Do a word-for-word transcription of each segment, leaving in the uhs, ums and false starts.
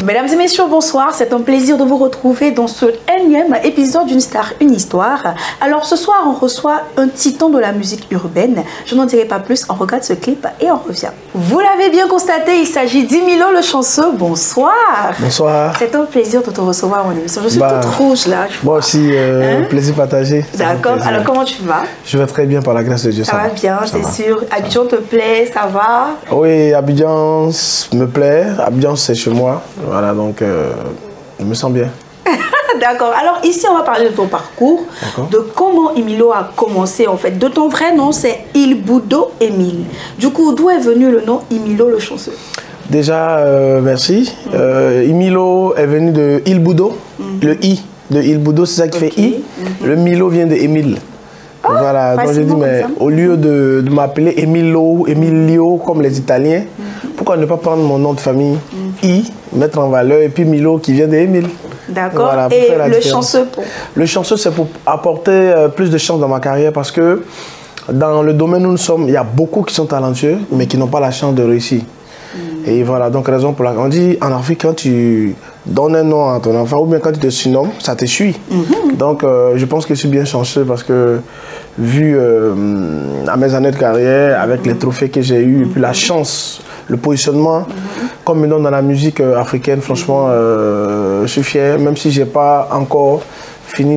Mesdames et messieurs, bonsoir. C'est un plaisir de vous retrouver dans ce énième épisode d'une star, une histoire. Alors ce soir, on reçoit un titan de la musique urbaine. Je n'en dirai pas plus, on regarde ce clip et on revient. Vous l'avez bien constaté, il s'agit d'Emilo le chanceux. Bonsoir. Bonsoir. C'est un plaisir de te recevoir en émission. Je suis bah, toute rouge là. Moi aussi, euh, hein? plaisir partagé. D'accord. Alors comment tu vas? Je vais très bien par la grâce de Dieu. Ça, ça va bien, c'est sûr. Abidjan te plaît, ça va? Oui, Abidjan me plaît. Abidjan c'est chez moi. Voilà, donc euh, je me sens bien. D'accord. Alors ici, on va parler de ton parcours, de comment Emilo a commencé en fait. De ton vrai nom, c'est Ilboudo Emile. Du coup, d'où est venu le nom Emilo le chanceux? Déjà, euh, merci. Mm. Euh, Emilo est venu de Ilboudo. Mm. Le I de Ilboudo, c'est ça qui okay. fait I. Mm-hmm. Le Milo vient de Émile. Oh, voilà, donc je dis, mais au lieu de, de m'appeler Emilo, Emilio, comme les Italiens, mm-hmm. pourquoi ne pas prendre mon nom de famille, mm-hmm. I, mettre en valeur, et puis Milo qui vient d'Émile. D'accord. Voilà, et le chanceux pour... Le chanceux, c'est pour apporter euh, plus de chance dans ma carrière, parce que dans le domaine où nous sommes, il y a beaucoup qui sont talentueux, mais qui n'ont pas la chance de réussir. Mm-hmm. Et voilà, donc raison pour laquelle on dit, en Afrique, quand tu donnes un nom à ton enfant, ou bien quand tu te surnommes, ça te suit. Mm-hmm. Donc euh, je pense que je suis bien chanceux, parce que vu euh, à mes années de carrière, avec mm-hmm. les trophées que j'ai eus, mm-hmm. et puis la chance, le positionnement, mm-hmm. comme maintenant dans la musique euh, africaine, franchement, euh, je suis fier, même si je n'ai pas encore fini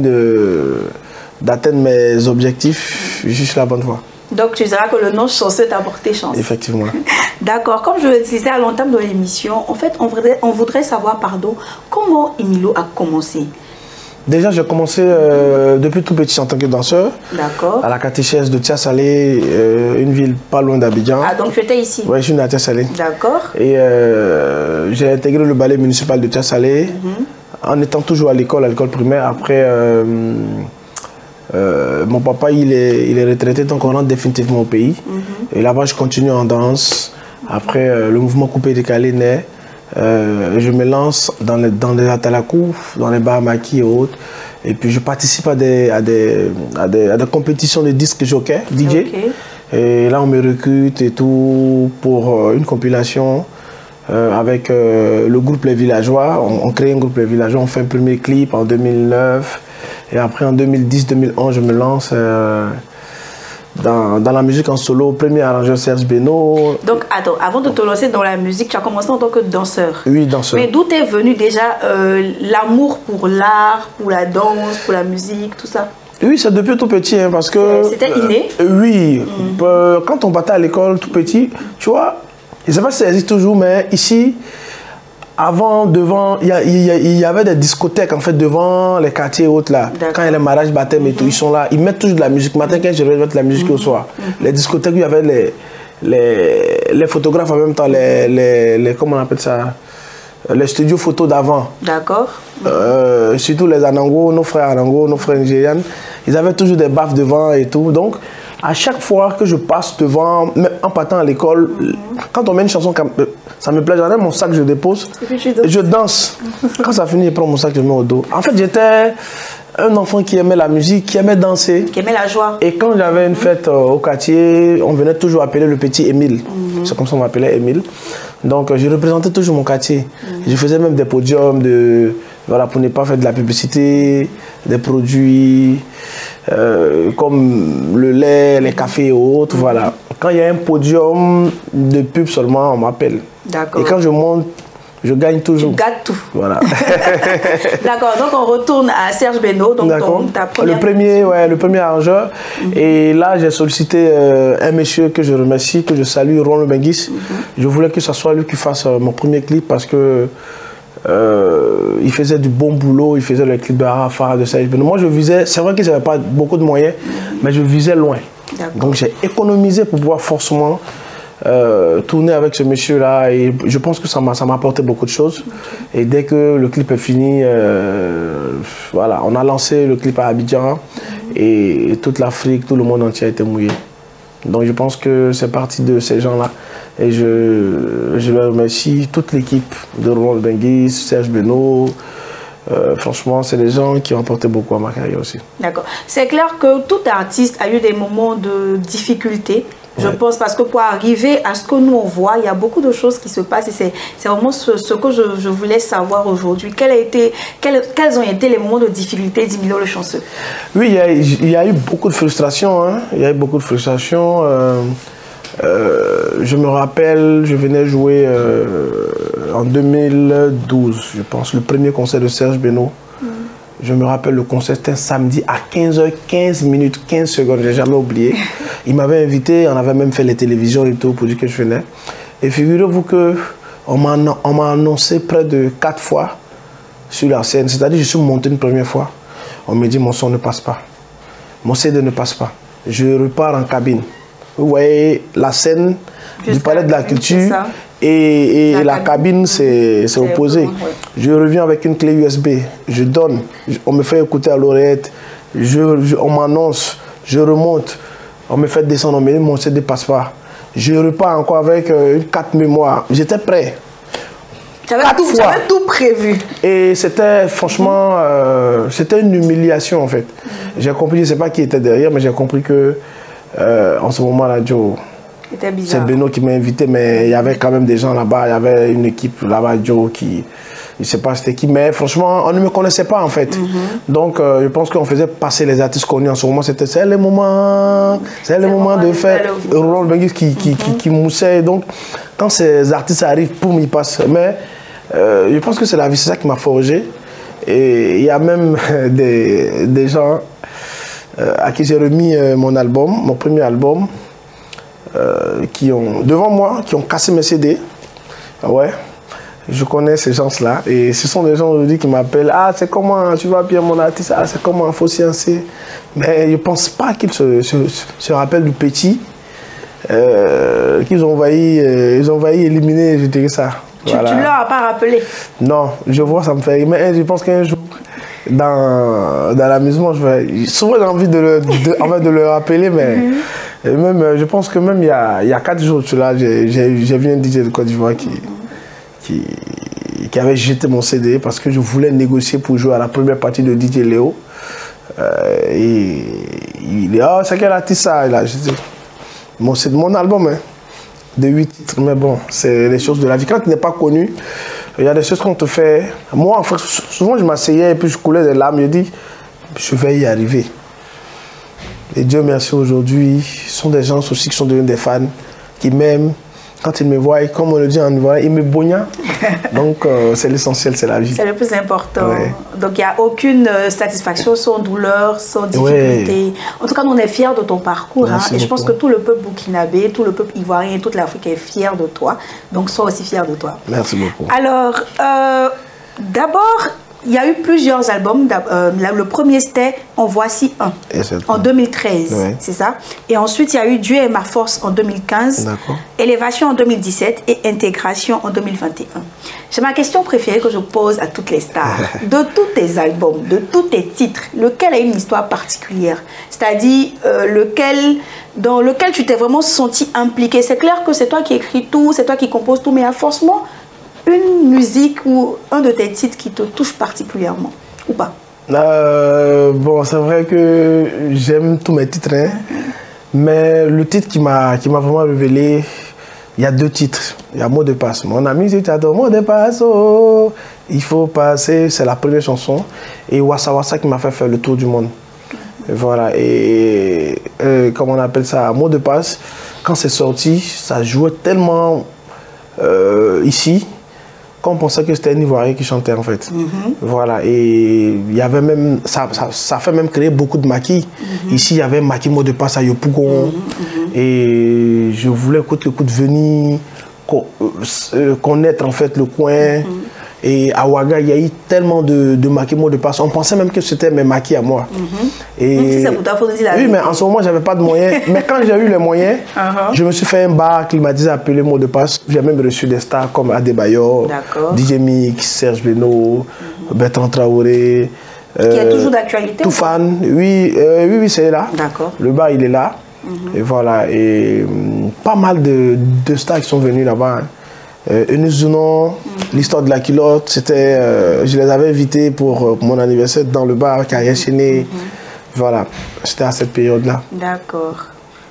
d'atteindre mes objectifs, je suis sur la bonne voie. Donc tu diras que le nom chanceux t'a apporté chance. Effectivement. D'accord. Comme je le disais à l'entame de l'émission, en fait, on voudrait, on voudrait savoir, pardon, comment Emilo a commencé. Déjà, j'ai commencé euh, depuis tout petit en tant que danseur. D'accord. À la catéchèse de Tia-Salé, euh, une ville pas loin d'Abidjan. Ah, donc tu étais ici? Oui, je suis né à Tia-Salé. D'accord. Et euh, j'ai intégré le ballet municipal de Tia-Salé, mm-hmm. en étant toujours à l'école, à l'école primaire. Après, euh, euh, mon papa, il est, il est retraité, donc on rentre définitivement au pays. Mm-hmm. Et là-bas, je continue en danse. Après, euh, le mouvement coupé-décalé naît. Euh, je me lance dans les, dans les atalakou, dans les bahamaki et autres. Et puis je participe à des, à des, à des, à des compétitions de disques jockey, D J. Okay. Et là on me recrute et tout pour une compilation euh, avec euh, le groupe Les Villageois. On, on crée un groupe Les Villageois, on fait un premier clip en deux mille neuf. Et après en deux mille dix deux mille onze je me lance euh, Dans, dans la musique en solo, premier arrangeur Serge Beno. Donc, attends, avant de te lancer dans la musique, tu as commencé en tant que danseur. Oui, danseur. Mais d'où t'es venu déjà euh, l'amour pour l'art, pour la danse, pour la musique, tout ça? Oui, c'est depuis tout petit, hein, parce que... C'était inné? euh, Oui, mm. euh, quand on partait à l'école tout petit, tu vois, je ne sais pas si ça existe toujours, mais ici... Avant, devant, il y, y, y avait des discothèques en fait devant les quartiers hautes là. Quand il y a les mariages, baptêmes mm-hmm. et tout, ils sont là. Ils mettent toujours de la musique. Matin, quand je vais mettre de la musique mm-hmm. au soir. Mm-hmm. Les discothèques, il y avait les, les, les photographes en même temps, les, les, les comment on appelle ça, les studios photos d'avant. D'accord. Mm-hmm. euh, surtout les Anango, nos frères Anango, nos frères nigérians. Ils avaient toujours des baffes devant et tout. Donc, à chaque fois que je passe devant, même en partant à l'école, mm-hmm. quand on met une chanson, ça me plaît, j'en ai mon sac, je dépose, et je danse. Quand ça finit, je prends mon sac, je mets au dos. En fait, j'étais un enfant qui aimait la musique, qui aimait danser. Qui aimait la joie. Et quand j'avais une fête euh, au quartier, on venait toujours appeler le petit Émile. Mm-hmm. C'est comme ça qu'on m'appelait Émile. Donc, euh, je représentais toujours mon quartier. Mm-hmm. Je faisais même des podiums de, voilà, pour ne pas faire de la publicité, des produits... Euh, comme le lait, les cafés et autres, mm-hmm. voilà. Quand il y a un podium de pub seulement, on m'appelle. D'accord. Et quand je monte, je gagne toujours. Tu gagnes tout. Voilà. D'accord, donc on retourne à Serge Beno, donc ton, ta première... Le premier, ouais, le premier arrangeur. Mm-hmm. Et là, j'ai sollicité euh, un monsieur que je remercie, que je salue, Ron Benguis. Mm-hmm. Je voulais que ce soit lui qui fasse euh, mon premier clip parce que Euh, il faisait du bon boulot, il faisait le clip de Arafat, de Serge Beno. Moi, je visais, c'est vrai que je n'avais pas beaucoup de moyens, mais je visais loin. Donc, j'ai économisé pour pouvoir forcément euh, tourner avec ce monsieur-là. Et je pense que ça m'a apporté beaucoup de choses. Okay. Et dès que le clip est fini, euh, voilà, on a lancé le clip à Abidjan. Mm-hmm. et, et toute l'Afrique, tout le monde entier a été mouillé. Donc, je pense que c'est parti de ces gens-là. Et je, je leur remercie toute l'équipe de Ron Benguis, Serge Beno. Euh, franchement, c'est des gens qui ont apporté beaucoup à ma carrière aussi. D'accord. C'est clair que tout artiste a eu des moments de difficulté Je ouais. pense parce que pour arriver à ce que nous on voit, il y a beaucoup de choses qui se passent et c'est vraiment ce, ce que je, je voulais savoir aujourd'hui. Quel a été, quel, quels ont été les moments de difficulté d'Emilio Le Chanceux? Oui, il y, a, il y a eu beaucoup de frustration. Hein. Il y a eu beaucoup de frustration. Euh, euh, je me rappelle, je venais jouer euh, en deux mille douze, je pense, le premier concert de Serge Beno. Mm. Je me rappelle, le concert, c'était un samedi à quinze heures quinze minutes, quinze secondes, je n'ai jamais oublié. Il m'avait invité, on avait même fait les télévisions et tout pour dire que je venais. Et figurez-vous qu'on m'a annoncé près de quatre fois sur la scène. C'est-à-dire, je suis monté une première fois. On me dit, mon son ne passe pas. Mon C D ne passe pas. Je repars en cabine. Vous voyez la scène Juste du Palais de la Culture et, et la, la cabine, c'est opposé. Ouais. Je reviens avec une clé U S B. Je donne. On me fait écouter à l'oreillette. Je, je, on m'annonce. Je remonte. On me fait descendre. On me dit, mon C D ne passe pas. Je repars encore avec euh, une carte mémoire. J'étais prêt. Tu avais, tout prévu. Et c'était franchement, euh, c'était une humiliation en fait. Mm. J'ai compris, je ne sais pas qui était derrière, mais j'ai compris que euh, en ce moment-là, Joe, c'est Beno qui m'a invité, mais il y avait quand même des gens là-bas, il y avait une équipe là-bas, Joe, qui, je ne sais pas c'était qui, mais franchement, on ne me connaissait pas en fait. Mm-hmm. Donc, euh, je pense qu'on faisait passer les artistes connus en ce moment, c'était c'est le moment, c'est le moment de faire Roland Benguis qui, qui, mm-hmm. qui, qui moussait. Donc, quand ces artistes arrivent, poum, ils passent. Mais euh, je pense que c'est la vie, c'est ça qui m'a forgé. Et il y a même des, des gens euh, à qui j'ai remis euh, mon album, mon premier album, euh, qui ont, devant moi, qui ont cassé mes C D. Ouais, je connais ces gens-là. Et ce sont des gens aujourd'hui qui m'appellent. Ah, c'est comment, tu vas bien mon artiste? Ah, c'est comment, il faut sciencer. Mais je ne pense pas qu'ils se, se, se rappellent du petit. Euh, qu'ils ont failli, euh, ils ont failli éliminer, je dirais ça. Tu, voilà. Tu ne leur as pas rappelé? Non, je vois, ça me fait. Mais je pense qu'un jour, dans, dans l'amusement, je vais. Souvent, j'ai envie de le, de, en fait, de le rappeler, mais mm-hmm. même, je pense que même il y a, il y a quatre jours, j'ai vu un D J de Côte d'Ivoire qui, qui, qui avait jeté mon C D parce que je voulais négocier pour jouer à la première partie de D J Léo. Euh, et il dit, oh, c'est quel artiste ça? Il a jeté. Bon, c'est de mon album, hein, de huit titres, mais bon, c'est les choses de la vie. Quand tu n'es pas connu, il y a des choses qu'on te fait. Moi, en fait, souvent, je m'asseyais et puis je coulais des larmes. Je dis, je vais y arriver. Et Dieu merci, aujourd'hui, ce sont des gens aussi qui sont devenus des fans, qui m'aiment. Quand ils me voient, comme on le dit en Ivoire, ils me bognent. Donc, euh, c'est l'essentiel, c'est la vie. C'est le plus important. Ouais. Donc, il n'y a aucune euh, satisfaction sans douleur, sans difficulté. Ouais. En tout cas, on est fiers de ton parcours. Hein, et je pense que tout le peuple burkinabé, tout le peuple ivoirien et toute l'Afrique est fier de toi. Donc, sois aussi fier de toi. Merci beaucoup. Alors, euh, d'abord, il y a eu plusieurs albums. Euh, le premier, c'était En Voici un, en deux mille treize, ouais. C'est ça. Et ensuite, il y a eu Dieu est ma force en deux mille quinze, Élévation en deux mille dix-sept et Intégration en deux mille vingt et un. C'est ma question préférée que je pose à toutes les stars. De tous tes albums, de tous tes titres, lequel a une histoire particulière? C'est-à-dire, euh, lequel, dans lequel tu t'es vraiment senti impliqué? C'est clair que c'est toi qui écris tout, c'est toi qui composes tout, mais il y a forcément une musique ou un de tes titres qui te touche particulièrement, ou pas? euh, Bon, c'est vrai que j'aime tous mes titres, hein, mais le titre qui m'a qui m'a vraiment révélé, il y a deux titres. Il y a Mot de passe. Mon ami, si tu adores Mot de passe, oh, il faut passer, c'est la première chanson. Et Wassa Wassa qui m'a fait faire le tour du monde. Et voilà, et euh, comment on appelle ça, Mot de passe, quand c'est sorti, ça jouait tellement euh, ici, qu'on pensait que c'était un Ivoirien qui chantait en fait. Mm-hmm. Voilà, et il y avait même, ça, ça, ça fait même créer beaucoup de maquis. Mm-hmm. Ici, il y avait un maquis Mot de passe à Yopougon. Mm-hmm. Et je voulais écouter le coup de venir, connaître en fait le coin. Mm-hmm. Et à Ouaga, il y a eu tellement de, de maquis Mot de passe. On pensait même que c'était mes maquis à moi. Mm-hmm. Et même si ça vous t'a fait la oui, mais en ce moment, je n'avais pas de moyens. Mais quand j'ai eu les moyens, uh-huh. je me suis fait un bar climatisé appelé Mot de passe. J'ai même reçu des stars comme Adebayor, D J Mix, Serge Beno, mm-hmm. Bertrand Traoré. Qui euh, est toujours d'actualité? Toufan, oui, euh, oui, oui c'est là. D'accord. Le bar, il est là. Mm-hmm. Et voilà. Et um, pas mal de, de stars qui sont venus là-bas. Hein. Euh, Eunice Zounon, mm-hmm. l'histoire de la culotte, c'était, euh, je les avais invités pour, euh, pour mon anniversaire dans le bar Carrière Chénée. Mm-hmm. Voilà, c'était à cette période-là. D'accord.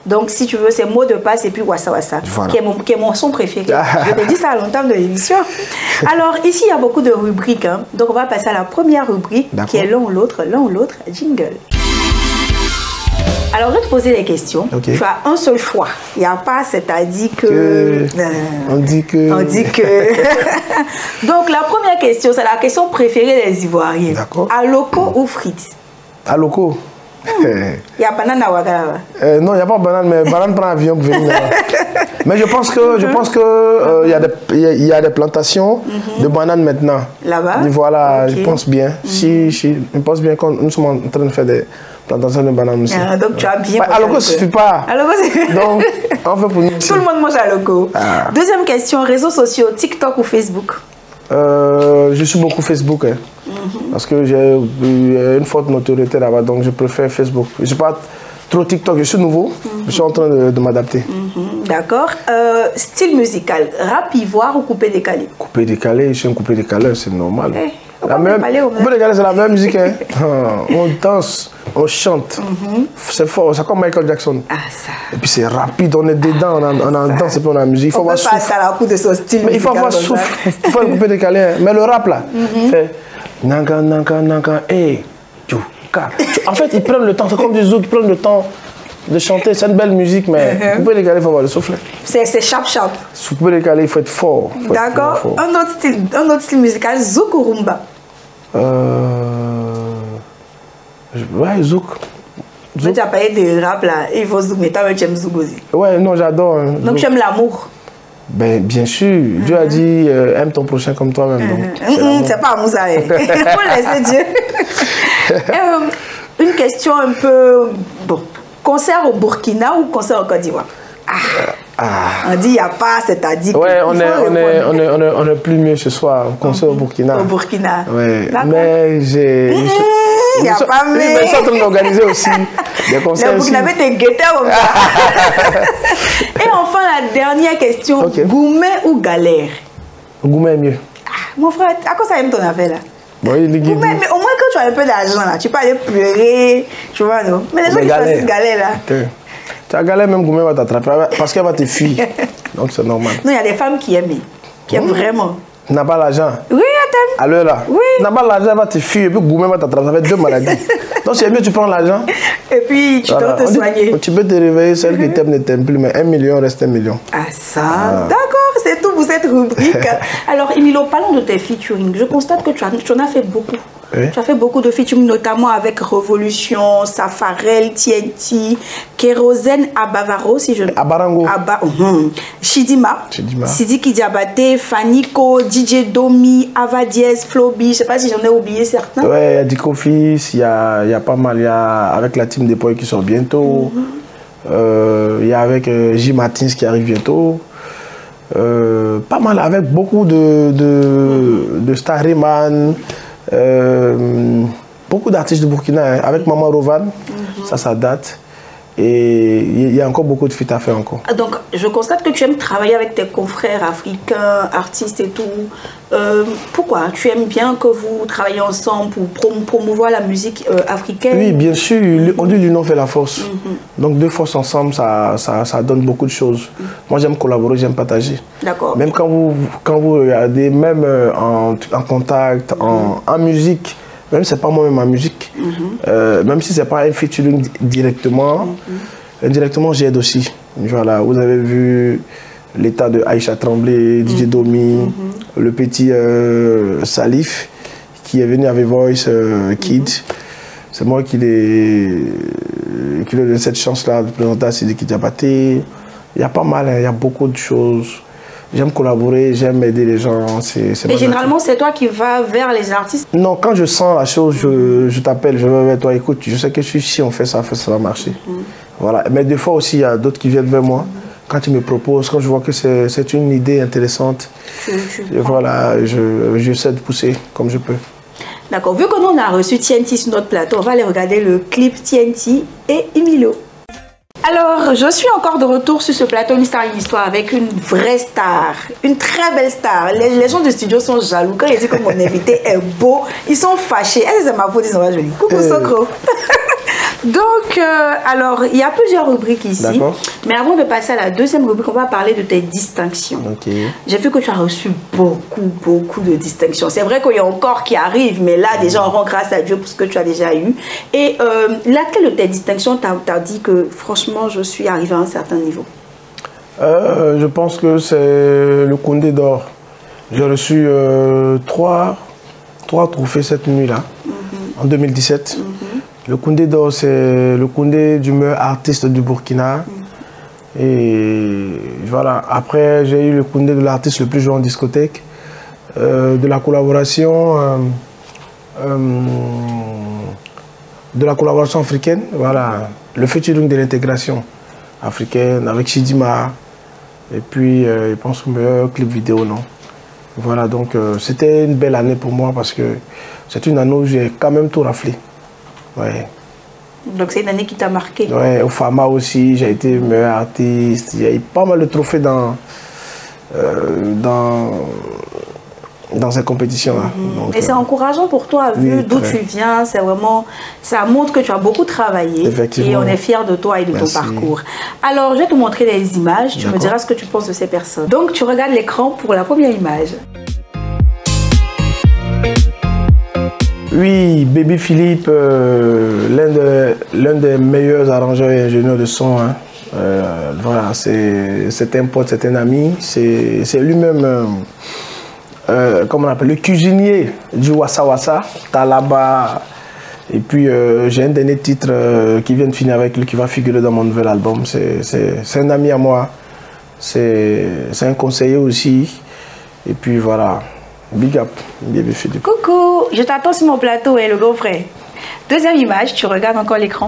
Donc, si tu veux, c'est mot de passe et puis Wassa Wassa, voilà. qui, est mon, qui est mon son préféré. Je t'ai dit ça à longtemps de l'émission. Alors, ici, il y a beaucoup de rubriques. Hein. Donc, on va passer à la première rubrique, qui est l'un ou l'autre, l'un ou l'autre, jingle. Alors, je vais te poser des questions. Okay. Tu as un seul choix. Il n'y a pas, c'est-à-dire que... que... Euh, on dit que... On dit que... Donc, la première question, c'est la question préférée des Ivoiriens. D'accord. Aloko ou frites? Aloko. Il y a banane à Ouaggara. Euh, non, il n'y a pas banane, mais banane prend avion pour venir. Mais je pense que je pense que euh, il y a des il y a des plantations mm-hmm. de bananes maintenant. Là-bas. Voilà, okay. je pense bien. Mm-hmm. Si, si, je pense bien que nous sommes en train de faire des plantations de bananes aussi. Ah, donc tu as bien. Bah, Aloko ne suffit pas. Aloko suffit. Donc on fait pour nous. Tout le monde mange Aloko. Ah. Deuxième question, réseaux sociaux, TikTok ou Facebook? Euh, je suis beaucoup Facebook, hein, mm-hmm. parce que j'ai une forte notoriété là-bas, donc je préfère Facebook. Je ne suis pas trop TikTok, je suis nouveau, mm-hmm. je suis en train de, de m'adapter. Mm-hmm. D'accord. Euh, style musical, rap ivoire ou coupé décalé? Coupé décalé, je suis un coupé décalé, c'est normal. Hey, la même, coupé décalé, c'est la même musique. Hein. On danse, on chante, mm-hmm. c'est fort, c'est comme Michael Jackson. Ah, ça. Et puis c'est rapide, on est dedans, on, a, on en danse et puis on a la musique. Il faut on avoir peut pas à la coup de son style. Mais il faut avoir souffle, il faut couper décalé. Hein. Mais le rap là, mm-hmm. fait nanga nanga nanga hey, tchouka. En fait, ils prennent le temps, c'est comme du zouk, ils prennent le temps de chanter. C'est une belle musique, mais mm-hmm. couper décalé, il faut avoir le souffle. C'est sharp sharp. Couper décalé, il faut être fort. D'accord. Un autre style, un autre style musical, zouk ou rumba? Euh... Ouais, zouk. Tu as parlé de rap là, il faut zouk, mais toi tu aimes zouk aussi. Ouais, non, j'adore. Hein, donc tu aimes l'amour? Ben, bien sûr. Mm-hmm. Dieu a dit euh, aime ton prochain comme toi-même. Mm-hmm. Mm-hmm. C'est pas amour ça. Il faut laisser Dieu. euh, une question un peu. Bon. Concert au Burkina ou concert au Côte d'Ivoire? Ah. Ah. On dit il n'y a pas, c'est-à-dire. Ouais, on est, on, est, on, est, on, est, on est plus mieux ce soir, au concert mm-hmm. au Burkina. Au Burkina. Ouais. Mais j'ai. Il n'y a pas mieux. Je suis en train d'organiser aussi des concerts. Le Burkinabé te guettait au Et enfin, la dernière question. Okay. Gourmet ou galère? Gourmet mieux. Ah, mon frère, à quoi ça aime ton affaire là? Bon, il est Gourmet, mais au moins quand tu as un peu d'argent là, tu peux aller pleurer, tu vois, non? Mais les gens qui choisissent galère là. Okay. Tu as galère, même Gourmet va t'attraper parce qu'elle va te fuir. Donc c'est normal. Non, il y a des femmes qui aiment, qui aiment mmh. vraiment. Tu n'as pas l'argent. Oui, attends. À l'heure là. Oui. Tu n'as pas l'argent, elle va te fuir et puis Gourmet va t'attraper. Ça fait deux maladies. Donc c'est mieux, tu prends l'argent. Et puis tu voilà. dois te soigner. Dit, tu peux te réveiller, celle qui t'aime ne t'aime plus, mais un million reste un million. Ah ça, ah. D'accord, c'est tout pour cette rubrique. Alors Emilio, parlons de tes featuring. Je constate que tu, as, tu en as fait beaucoup. Oui. Tu as fait beaucoup de featuring, notamment avec Révolution, Safarel, T N T, Kérosène, Abavaro, si je... Abarango. Aba... Uh-huh. Chidima, Chidima, Sidiki Diabaté, Faniko, D J Domi, Ava Diez, Flobi, je ne sais pas si j'en ai oublié certains. Ouais, il y a Dico Fils, il y a, y a pas mal, il y a avec la team des Poils qui sort bientôt, il mm-hmm. euh, y a avec euh, J. Martins qui arrive bientôt. Euh, pas mal, avec beaucoup de, de, mm-hmm. de Starryman. Euh, beaucoup d'artistes de Burkina, hein, avec Maman Rovan, mm-hmm. ça, ça date. Et il y a encore beaucoup de feats à faire encore. Donc, je constate que tu aimes travailler avec tes confrères africains, artistes et tout. Euh, pourquoi? Tu aimes bien que vous travaillez ensemble pour prom promouvoir la musique euh, africaine? Oui, bien sûr. On dit l'union fait la force. Mm-hmm. Donc, deux forces ensemble, ça, ça, ça donne beaucoup de choses. Mm-hmm. Moi, j'aime collaborer, j'aime partager. D'accord. Même quand vous, quand vous regardez, même en, en contact, mm-hmm. en, en musique, même si ce n'est pas moi-même ma musique, mm-hmm. euh, même si ce n'est pas un featuring directement, mm-hmm. indirectement j'aide aussi. Voilà, vous avez vu l'état de Aïcha Tremblay, mm-hmm. D J Domi, mm-hmm. le petit euh, Salif qui est venu avec Voice euh, Kid. Mm-hmm. C'est moi qui lui ai donné cette chance-là de présenter à Sidiki Diabaté. Il y a pas mal, hein, il y a beaucoup de choses. J'aime collaborer, j'aime aider les gens. Et généralement, c'est toi qui vas vers les artistes? Non, quand je sens la chose, je, je t'appelle, je vais vers toi. Écoute, je sais que si on fait ça, ça va marcher. Mm. Voilà. Mais des fois aussi, il y a d'autres qui viennent vers moi. Mm. Quand ils me proposent, quand je vois que c'est une idée intéressante, je, je et voilà, je, j'essaie de pousser comme je peux. D'accord. Vu qu'on a reçu T N T sur notre plateau, on va aller regarder le clip T N T et Emilio. Alors, je suis encore de retour sur ce plateau Une Star, une Histoire avec une vraie star, une très belle star. Les, les gens du studio sont jaloux. Quand ils disent que mon invité est beau, ils sont fâchés. Est-ce que c'est ma faute, ils sont pas jolis? Coucou, euh... Sokro. Donc, euh, alors, il y a plusieurs rubriques ici. Mais avant de passer à la deuxième rubrique, on va parler de tes distinctions. Okay. J'ai vu que tu as reçu beaucoup, beaucoup de distinctions. C'est vrai qu'il y a encore qui arrivent, mais là, déjà, on rend grâce à Dieu pour ce que tu as déjà eu. Et euh, laquelle de tes distinctions t'a dit que, franchement, je suis arrivé à un certain niveau? euh, Je pense que c'est le Koundé d'or. J'ai reçu euh, trois, trois trophées cette nuit-là, mm-hmm. en deux mille dix-sept. Mm-hmm. Le Koundé d'or, c'est le Koundé du meilleur artiste du Burkina. Mm. Et voilà, après j'ai eu le Koundé de l'artiste le plus joué en discothèque, euh, de la collaboration, euh, euh, de la collaboration africaine, voilà, le featuring de l'intégration africaine avec Chidima, et puis euh, je pense que le meilleur clip vidéo, non. Voilà, donc euh, c'était une belle année pour moi parce que c'est une année où j'ai quand même tout raflé. Ouais. Donc c'est une année qui t'a marqué. Ouais, au Fama aussi, j'ai été meilleur artiste. Il y a eu pas mal de trophées dans, euh, dans, dans ces compétitions-là. Mm-hmm. Et c'est euh, encourageant pour toi, vu oui, d'où tu viens. C'est vraiment, ça montre que tu as beaucoup travaillé. Et on est fiers de toi et de Merci. Ton parcours. Alors, je vais te montrer les images. Tu me diras ce que tu penses de ces personnes. Donc, tu regardes l'écran pour la première image. Oui, Baby Philippe, euh, l'un de, des meilleurs arrangeurs et ingénieurs de son. Hein. Euh, voilà, c'est un pote, c'est un ami. C'est lui-même, euh, euh, comment on appelle, le cuisinier du Wassa Wassa, Talaba. Et puis, euh, j'ai un dernier titre euh, qui vient de finir avec lui, qui va figurer dans mon nouvel album. C'est un ami à moi. C'est un conseiller aussi. Et puis, voilà. Big up, Baby Philippe. Coucou, je t'attends sur mon plateau, hein, le grand frère. Deuxième image, tu regardes encore l'écran.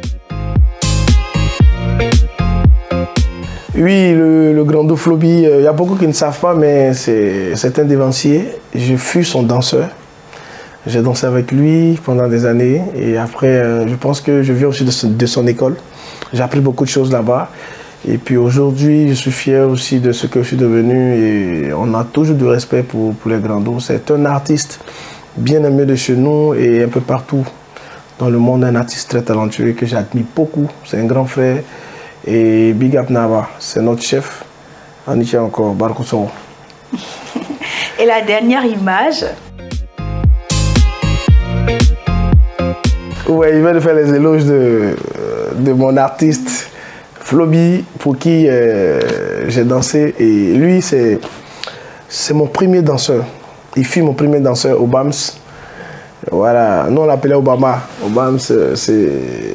Oui, le, le grand dos Floby, il euh, y a beaucoup qui ne savent pas, mais c'est un dévancier. Je fus son danseur. J'ai dansé avec lui pendant des années. Et après, euh, je pense que je viens aussi de son, de son école. J'ai appris beaucoup de choses là-bas. Et puis aujourd'hui, je suis fier aussi de ce que je suis devenu et on a toujours du respect pour, pour les Grandos. C'est un artiste bien aimé de chez nous et un peu partout dans le monde, un artiste très talentueux que j'admire beaucoup. C'est un grand frère et Big Up Nava, c'est notre chef. On y tient encore, Barkoso. Et la dernière image. Ouais, il vient de faire les éloges de, de mon artiste. Floby, pour qui euh, j'ai dansé, et lui, c'est mon premier danseur. Il fut mon premier danseur au B A M S. Voilà, nous on l'appelait Obama. Obama, c'est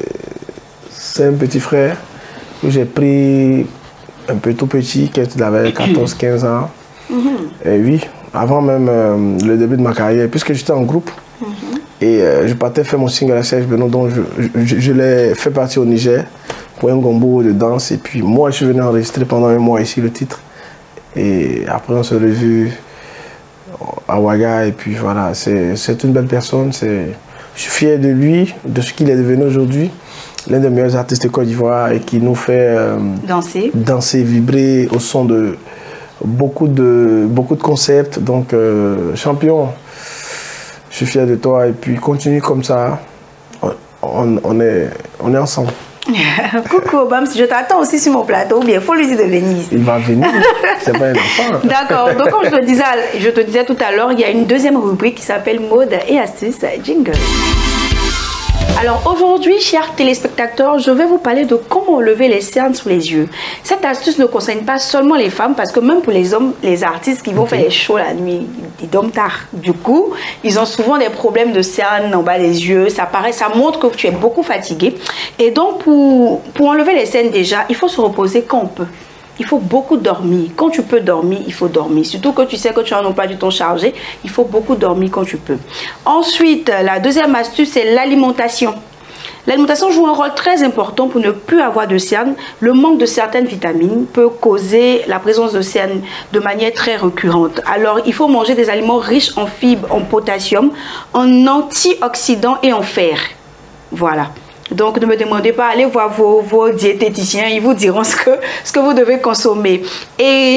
un petit frère que j'ai pris un peu tout petit, quand il avait quatorze quinze ans. Mm-hmm. Et oui, avant même euh, le début de ma carrière, puisque j'étais en groupe. Mm-hmm. Et euh, je partais faire mon single à Serge Benoît, donc je, je, je l'ai fait partir au Niger pour un gombo de danse. Et puis moi, je suis venu enregistrer pendant un mois ici le titre. Et après, on s'est revu à Ouaga. Et puis voilà, c'est une belle personne. Je suis fier de lui, de ce qu'il est devenu aujourd'hui. L'un des meilleurs artistes de Côte d'Ivoire et qui nous fait euh, danser. danser, vibrer au son de beaucoup de, beaucoup de concepts. Donc, euh, champion, je suis fier de toi. Et puis, continue comme ça. On, on, est, on est ensemble. Coucou Obama, je t'attends aussi sur mon plateau, ou bien il faut lui dire de venir ici. Il va venir, c'est pas un enfant. D'accord, donc comme je te, disais, je te disais tout à l'heure, il y a une deuxième rubrique qui s'appelle Mode et astuces jingle. Alors aujourd'hui, chers téléspectateurs, je vais vous parler de comment enlever les cernes sous les yeux. Cette astuce ne concerne pas seulement les femmes, parce que même pour les hommes, les artistes qui vont okay. faire les shows la nuit, ils dorment tard. Du coup, ils ont souvent des problèmes de cernes en bas des yeux. Ça paraît, ça montre que tu es beaucoup fatigué. Et donc, pour, pour enlever les cernes déjà, il faut se reposer quand on peut. Il faut beaucoup dormir. Quand tu peux dormir, il faut dormir. Surtout que tu sais que tu as un emploi du temps chargé, il faut beaucoup dormir quand tu peux. Ensuite, la deuxième astuce, c'est l'alimentation. L'alimentation joue un rôle très important pour ne plus avoir de cernes. Le manque de certaines vitamines peut causer la présence de cernes de manière très récurrente. Alors, il faut manger des aliments riches en fibres, en potassium, en antioxydants et en fer. Voilà. Donc, ne me demandez pas, allez voir vos, vos diététiciens, ils vous diront ce que, ce que vous devez consommer. Et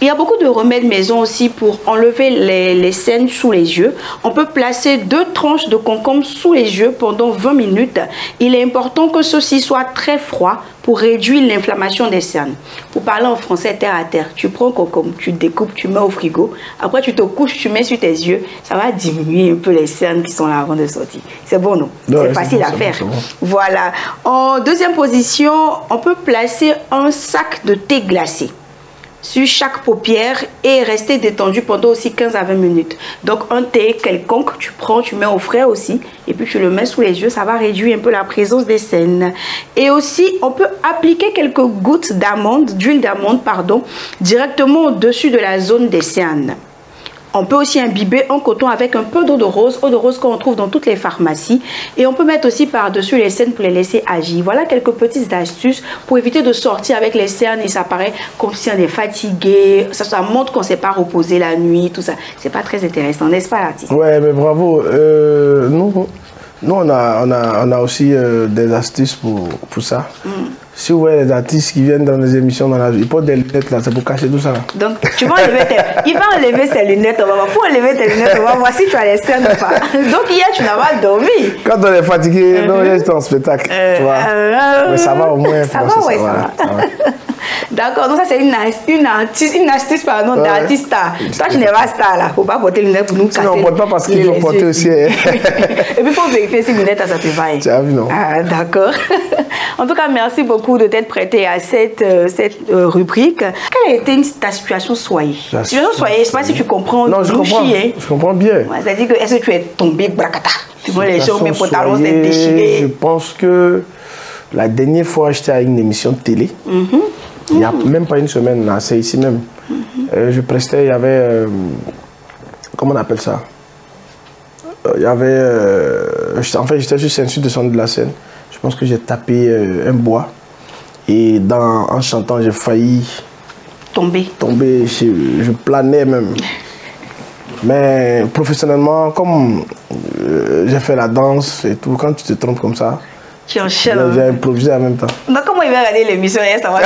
Il y a beaucoup de remèdes maison aussi pour enlever les, les cernes sous les yeux. On peut placer deux tranches de concombre sous les yeux pendant vingt minutes. Il est important que ceci soit très froid pour réduire l'inflammation des cernes. Pour parler en français terre à terre, tu prends concombre, tu découpes, tu mets au frigo. Après, tu te couches, tu mets sur tes yeux. Ça va diminuer un peu les cernes qui sont là avant de sortir. C'est bon, non? C'est facile bon, à faire. Bon, bon. Voilà. En deuxième position, on peut placer un sac de thé glacé sur chaque paupière et rester détendu pendant aussi quinze à vingt minutes. Donc un thé quelconque, tu prends, tu mets au frais aussi et puis tu le mets sous les yeux, ça va réduire un peu la présence des cernes. Et aussi, on peut appliquer quelques gouttes d'amande, d'huile d'amande, pardon, directement au-dessus de la zone des cernes. On peut aussi imbiber un coton avec un peu d'eau de rose, eau de rose qu'on trouve dans toutes les pharmacies. Et on peut mettre aussi par-dessus les cernes pour les laisser agir. Voilà quelques petites astuces pour éviter de sortir avec les cernes et ça paraît comme si on est fatigué. Ça, ça montre qu'on ne s'est pas reposé la nuit, tout ça. C'est pas très intéressant, n'est-ce pas, l'artiste? Ouais, mais bravo. Euh, nous, nous, on a, on a, on a aussi euh, des astuces pour, pour ça. Mm. Si vous voyez les artistes qui viennent dans les émissions, dans la vie, ils portent des lunettes là, c'est pour cacher tout ça. Donc, tu vas enlever tes... Il va enlever ses lunettes, on va voir. Pour enlever tes lunettes, on va voir si tu as les cernes ou pas. Donc, hier, tu n'as pas dormi. Quand on est fatigué, mm-hmm. non, hier, j'étais en spectacle, euh, tu vois. Euh, Mais ça va au moins. Ça va, ouais, ça, ça va. Ça va. D'accord, donc ça c'est une, une, artiste, une astuce pardon, ouais. d'artiste star. Toi tu n'es pas star là, il ne faut pas porter les lunettes pour nous casser. Non, on ne porte pas parce qu'il faut porter aussi. Et puis il faut vérifier si les lunettes ça te va. Tu as vu, non? Ah, d'accord. En tout cas, merci beaucoup de t'être prêté à cette, euh, cette euh, rubrique. Quelle a été une, ta situation soyez? Situation soyez, je ne sais pas si tu comprends. Non, je comprends, je comprends bien. Ouais, c'est-à-dire que est-ce que tu es tombé bracata? Tu vois les gens, mes pantalons s'est déchirés. Je pense que la dernière fois j'étais à une émission de télé. Mm-hmm. Il n'y a mmh. même pas une semaine, c'est ici même. Mmh. Euh, je prestais, il y avait... Euh, comment on appelle ça? euh, Il y avait... Euh, en fait, j'étais juste au-dessus de son de la scène. Je pense que j'ai tapé euh, un bois. Et dans, en chantant, j'ai failli... Tomber. Tomber, je, je planais même. Mais professionnellement, comme euh, j'ai fait la danse et tout, quand tu te trompes comme ça... Tu enchaînes. J'ai improvisé en même temps. Donc, comment il va regarder l'émission et ça va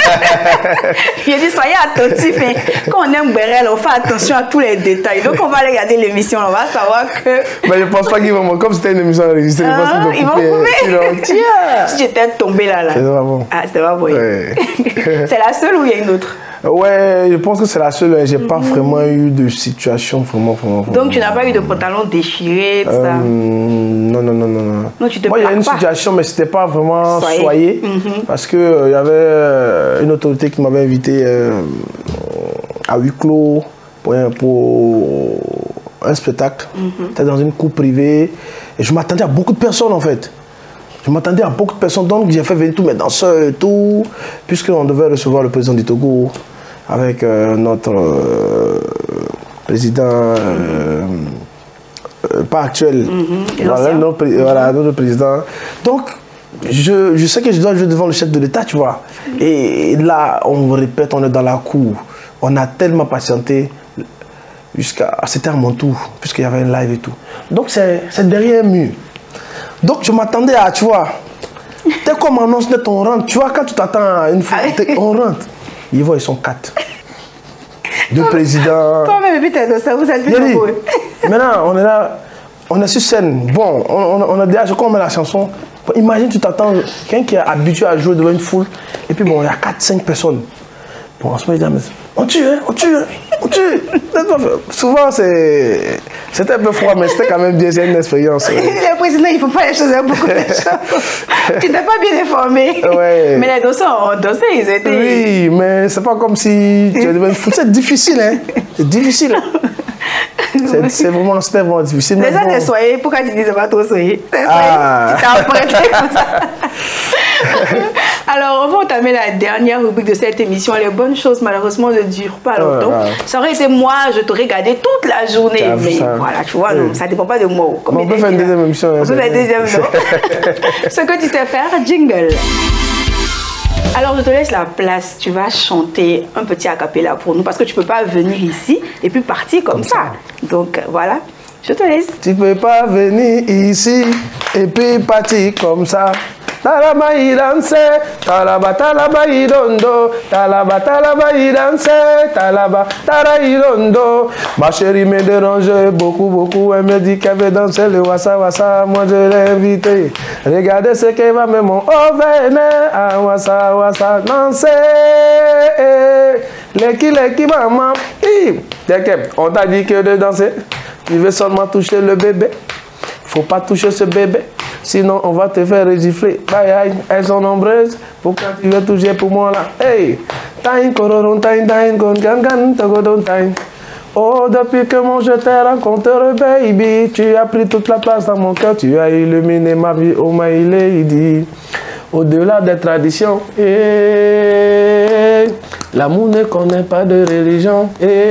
Il a dit, soyez attentifs. Hein. Quand on aime Bérel, on fait attention à tous les détails. Donc, on va aller regarder l'émission, on va savoir que... Mais je ne pense pas qu'il va me... Comme c'était une émission enregistrée, ah, je pense qu'il va couper. Si j'étais tombé là, là. C'était pas bon. Ah, c'était pas bon. Ouais. C'est la seule ou il y a une autre? Ouais, je pense que c'est la seule. J'ai mm-hmm. pas vraiment eu de situation vraiment, vraiment, vraiment. Donc tu n'as pas eu de pantalon déchiré, tout euh, ça? Non, non, non, non. non tu te Moi, il y a une pas. situation, mais c'était pas vraiment soyez. soyez mm-hmm. parce que il euh, y avait euh, une autorité qui m'avait invité euh, à huis clos pour un, pour un spectacle. Mm-hmm. C'était dans une cour privée et je m'attendais à beaucoup de personnes en fait. Je m'attendais à beaucoup de personnes, donc j'ai fait venir tous mes danseurs et tout, puisqu'on devait recevoir le président du Togo avec euh, notre euh, président, euh, euh, pas actuel, mm-hmm. voilà, notre, voilà, notre président. Donc, je, je sais que je dois jouer devant le chef de l'État, tu vois. Et là, on répète, on est dans la cour. On a tellement patienté jusqu'à... C'était à mon tour, puisqu'il y avait un live et tout. Donc, c'est derrière un mur. Donc, je m'attendais à, tu vois, dès qu'on m'annonce net, on rentre. Tu vois, quand tu t'attends à une fois, on rentre. Ils voient, ils sont quatre. Deux présidents. Toi-même, et puis t'es ça, vous êtes plus nombreux. Maintenant, on est là, on est sur scène. Bon, on, on, on a déjà, je crois qu'on met la chanson. Bon, imagine, tu t'attends, quelqu'un qui est habitué à jouer devant une foule, et puis bon, il y a quatre cinq personnes. Bon, en ce moment, il dit, on tue, hein, on tue, hein, on tue. Souvent, c'est... C'était un peu froid, mais c'était quand même bien, c'est une expérience. Les présidents, ils ne font pas les choses avec beaucoup de choses. Tu n'es pas bien informé. Ouais. Mais les danseurs ont dansé, ils étaient... Oui, mais c'est pas comme si... C'est difficile, hein. C'est difficile. C'est vraiment, c'était vraiment difficile. Déjà, bon. C'est soyez, pourquoi tu dis c'est pas trop soyez? C'est soyez, ah. Tu t'es emprunté comme ça. Alors, on va entamer la dernière rubrique de cette émission. Les bonnes choses, malheureusement, ne durent pas longtemps. Ouais, ouais. Ça aurait été moi, je t'aurais regardé toute la journée. Mais ça. Voilà, tu vois, oui. Non, ça ne dépend pas de moi. Comme on peut faire une deuxième émission. On peut faire une deuxième, non? Ce que tu sais faire, jingle. Alors, je te laisse la place. Tu vas chanter un petit a cappella pour nous parce que tu ne peux pas venir ici et puis partir comme, comme ça. ça. Donc, voilà. Je te laisse. Tu ne peux pas venir ici et puis partir comme ça. talaba y danse, talaba talaba y dondo, talaba talaba y danse, talaba tara y dondo. Ma chérie me dérange beaucoup, beaucoup, elle me dit qu'elle veut danser le wassa wassa, moi je l'ai invité. Regardez ce qu'elle va me montrer, oh venez, ah wassa wassa, danser. Leki leki maman, on t'a dit que de danser, tu veux seulement toucher le bébé. Faut pas toucher ce bébé, sinon on va te faire gifler. Aïe aïe, elles sont nombreuses, pourquoi tu veux toucher pour moi là? Hey, tain kororon tain tain kon gangan togodon tain. Oh, depuis que mon je t'ai rencontré, baby, tu as pris toute la place dans mon cœur, tu as illuminé ma vie, oh my lady. Au-delà des traditions, eh, l'amour ne connaît pas de religion.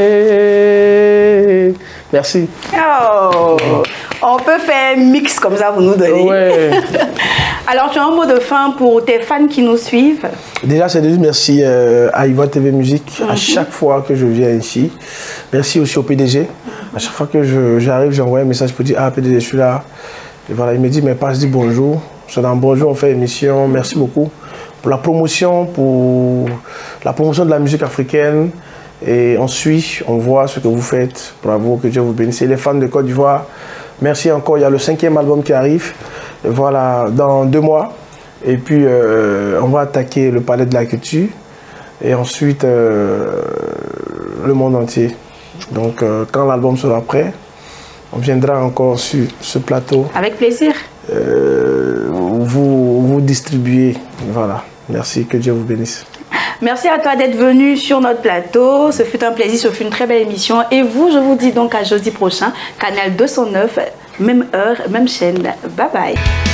Eh, merci. Oh, on peut faire un mix comme ça, vous nous donnez. Ouais. Alors, tu as un mot de fin pour tes fans qui nous suivent? Déjà, c'est de dire merci euh, à Ivoire T V Musique mm-hmm. à chaque fois que je viens ici. Merci aussi au P D G. Mm-hmm. À chaque fois que j'arrive, j'envoie un message pour dire « Ah, P D G, je suis là. » Et voilà, il me dit « Mais passe, dis bonjour. » C'est dans Bonjour, on fait émission. Merci beaucoup pour la promotion, pour la promotion de la musique africaine. Et on suit, on voit ce que vous faites. Bravo, que Dieu vous bénisse. Et les fans de Côte d'Ivoire, merci encore. Il y a le cinquième album qui arrive. Et voilà, dans deux mois. Et puis, euh, on va attaquer le Palais de la Culture. Et ensuite, euh, le monde entier. Donc, euh, quand l'album sera prêt, on viendra encore sur ce plateau. Avec plaisir. Euh, vous, vous distribuez. Voilà. Merci, que Dieu vous bénisse. Merci à toi d'être venu sur notre plateau. Ce fut un plaisir, ce fut une très belle émission. Et vous, je vous dis donc à jeudi prochain, Canal deux cent neuf, même heure, même chaîne. Bye bye.